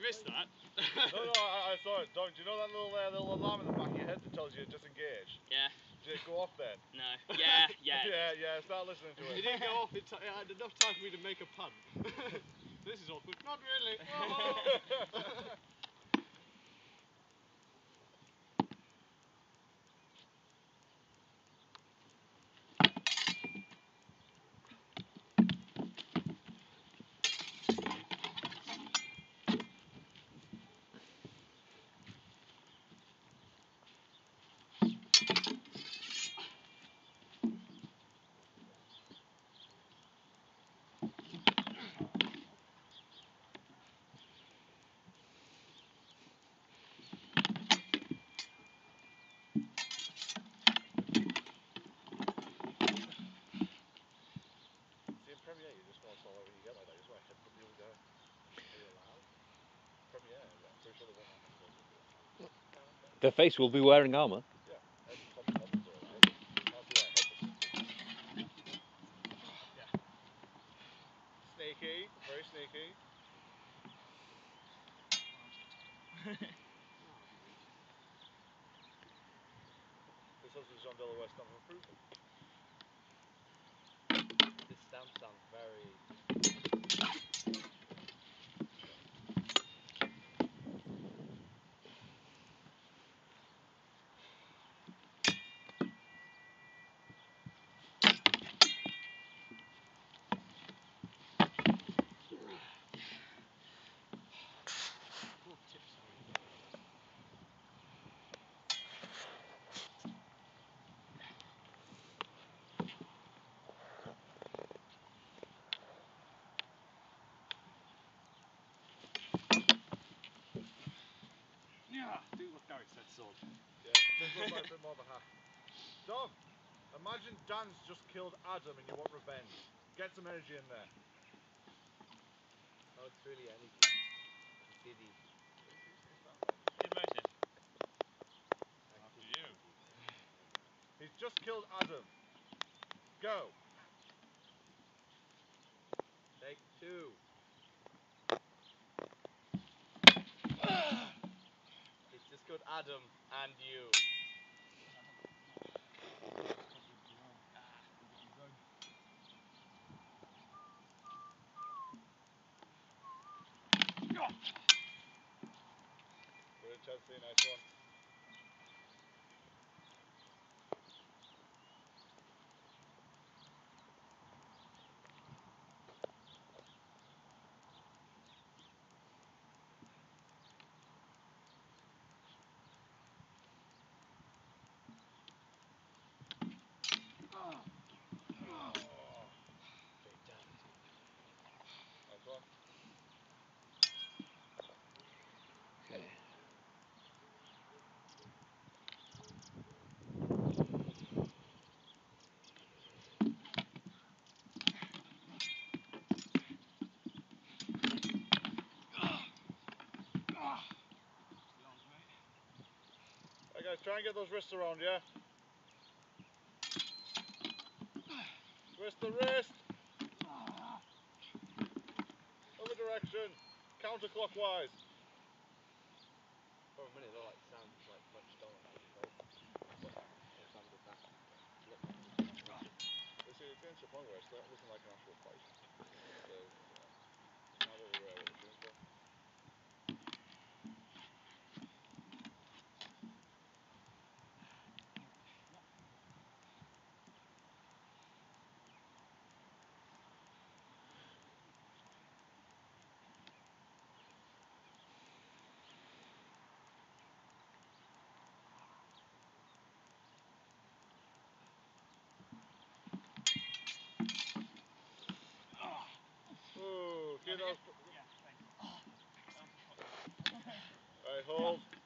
missed that. No, I saw it. Dog, do you know that little alarm in the back of your head that tells you to disengage? Yeah. Did it go off then? No. Yeah. Yeah, start listening to It it. didn't go off, it had enough time for me to make a pun. This is awkward. Not really. See, in Premiere, you just want to solve when you get like that. You just want to headbutt the other guy. Are you allowed? Premiere, I'm pretty sure they won't have to do that. The face will be wearing armour. Yeah, combos are allowed. You can't do like headbutts. Yeah. Sneaky, very sneaky. This is Jean Delaware stamp of approval. This stamp sounds very... Yeah, do what Gary said, sword. Yeah, this looks like a bit more of a hack. Dom, imagine Dan's just killed Adam and you want revenge. Get some energy in there. Oh, it's really anything. City. Emotion. After you. He's just killed Adam. Go. Take two. It's just called Adam and you. Good, Chelsea, nice one. Nice one. Okay. Hey guys, try and get those wrists around, yeah? Twist the wrist. Other direction. Counterclockwise. For a minute, it like sounds like punched on at the face. Or something like that. Flip. It's getting to the point where it's looking like an actual fight. So, now what we're shooting for. Ooh, get those. Alright, hold.